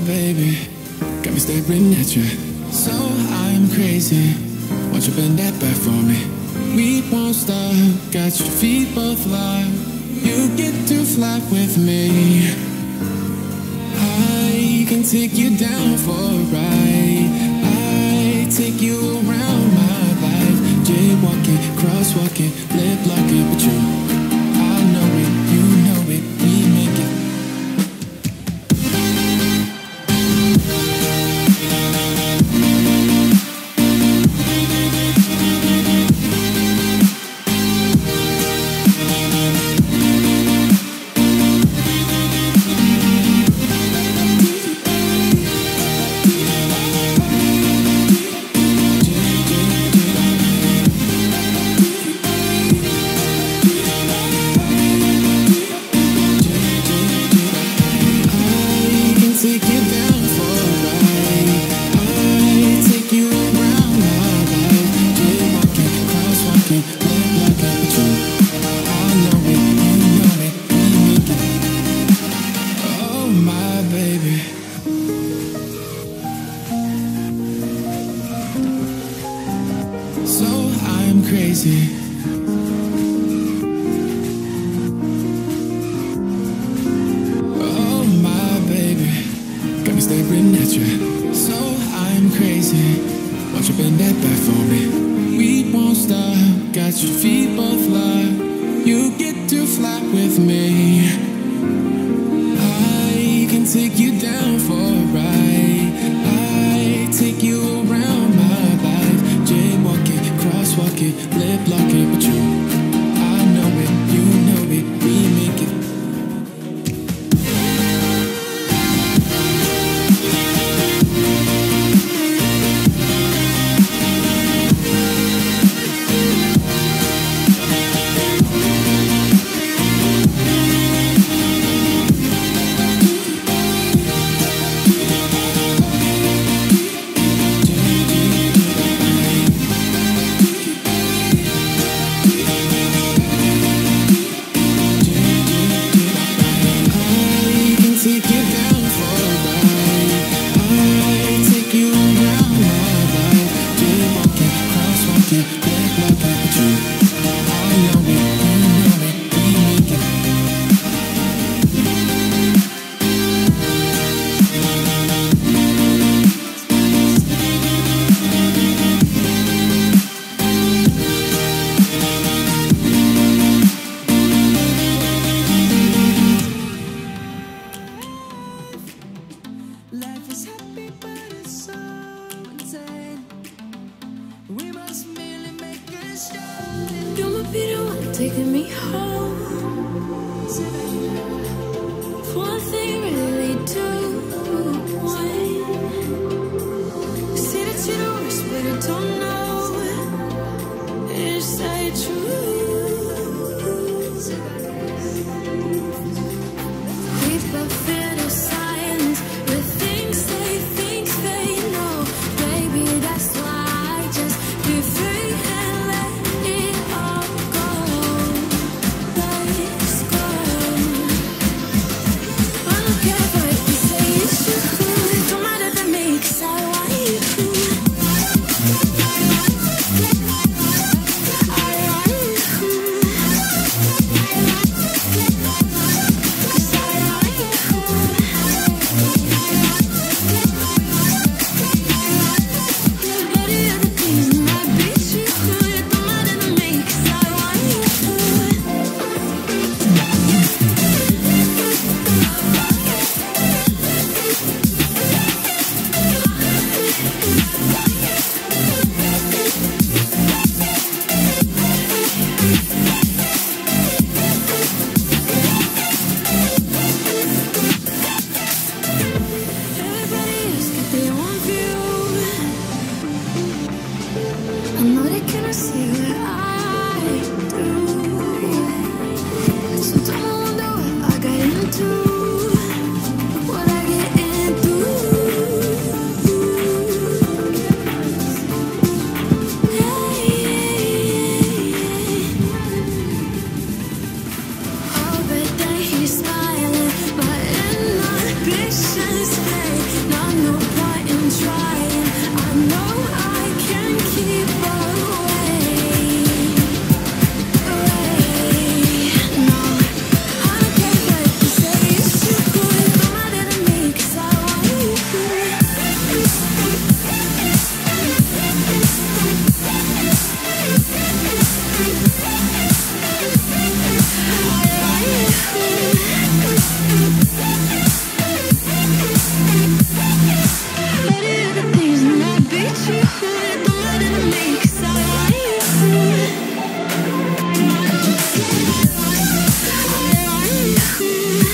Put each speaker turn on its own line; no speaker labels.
baby, got me staring at you. So I'm crazy, won't you bend that back for me? We won't stop, got your feet both locked. You get to fly with me. I can take you down for a ride. I take you around my life. Jaywalking, crosswalking, lip locking with you. I know it, you know it, we make it. So I'm crazy. Oh my baby, got me staring at you. So I'm crazy, won't you bend that back for me? We won't stop, got your feet both locked. You get to fly with me. I can take you down for a ride. I take you around my life. Jaywalking, crosswalking, lip locking with you. I know it, you know it, we make it.
Life is happy, but it's so insane. We must merely make a start. You might be the one taking me home. For one thing, really do want. Say that you don't wish, but I don't know. Is that true? We both fantasize with things they think they know. Baby, that's why I just be free and let it all go. Let's go. I don't care what you say, it's true. It don't matter to me, 'cause I want you. I know they cannot see what I do, so don't wonder what I got into.